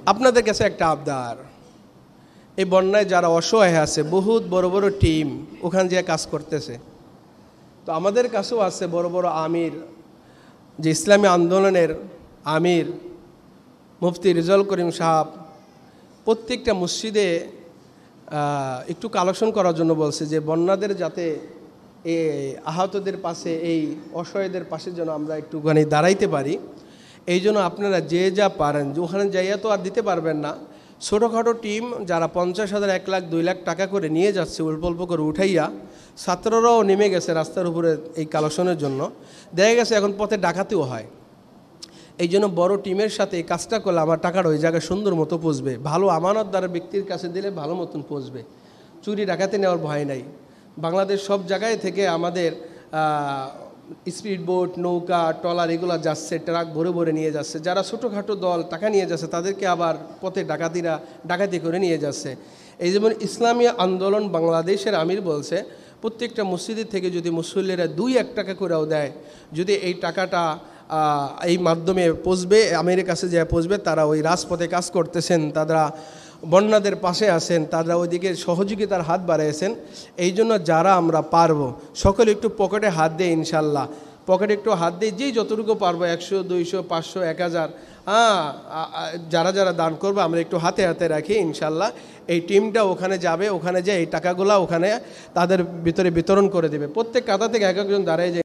আপনাদের কাছে একটা আবদার, এই বন্যায় যারা অসহায় আছে বহুত বড় বড় টিম ওখানে যে কাজ করতেছে, তো আমাদের কাছেও আছে বড় বড় আমির, যে ইসলামী আন্দোলনের আমির মুফতি রেজাউল করিম সাহেব প্রত্যেকটা মসজিদে একটু কালেকশন করার জন্য বলছে যে বন্যাদের যাতে এই আহতদের পাশে, এই অসহায়দের পাশে যেন আমরা একটুখানি দাঁড়াইতে পারি। এই জন্য আপনারা যে যা পারেন, ওখানে যাইয়া তো আর দিতে পারবেন না, ছোটোখাটো টিম যারা 50,000, 1 লাখ, 2 লাখ টাকা করে নিয়ে যাচ্ছে অল্প অল্প করে উঠাইয়া, ছাত্ররাও নেমে গেছে রাস্তার উপরে এই কালেকশনের জন্য। দেখা গেছে এখন পথে ডাকাতিও হয়। এই জন্য বড় টিমের সাথে এই কাজটা করলে আমার টাকাটা ওই জায়গায় সুন্দর মতো পৌঁছবে, ভালো আমানতদার ব্যক্তির কাছে দিলে ভালো মতন পৌঁছবে, চুরি ডাকাতি নেওয়ার ভয় নাই। বাংলাদেশ সব জায়গায় থেকে আমাদের স্পিড বোট, নৌকা, ট্রলার এগুলো যাচ্ছে, ট্রাক ভরে ভরে নিয়ে যাচ্ছে। যারা ছোটোখাটো দল টাকা নিয়ে যাচ্ছে তাদেরকে আবার পথে ডাকাতি করে নিয়ে যাচ্ছে। এই যেমন ইসলামী আন্দোলন বাংলাদেশের আমির বলছে প্রত্যেকটা মসজিদের থেকে যদি মুসল্লিরা 2-1 টাকা করেও দেয়, যদি এই টাকাটা এই মাধ্যমে পৌঁছবে, আমিরের কাছে যা পৌঁছবে, তারা ওই রাজপথে কাজ করতেছেন, তারা বন্যাদের পাশে আছেন, তারা ওইদিকে সহযোগিতার হাত বাড়িয়েছেন। এই জন্য যারা আমরা পারবো সকলে একটু পকেটে হাত দিয়ে, ইনশাল্লাহ পকেটে একটু হাত দিয়ে, যেই যতটুকু পারবো, 100, 200, 500, 1000, যারা যারা দান করবে আমরা একটু হাতে হাতে রাখি। ইনশাল্লাহ এই টিমটা ওখানে যাবে, ওখানে যে এই টাকাগুলা ওখানে তাদের ভিতরে বিতরণ করে দেবে। প্রত্যেক কাতা থেকে এক একজন দাঁড়িয়ে যায়।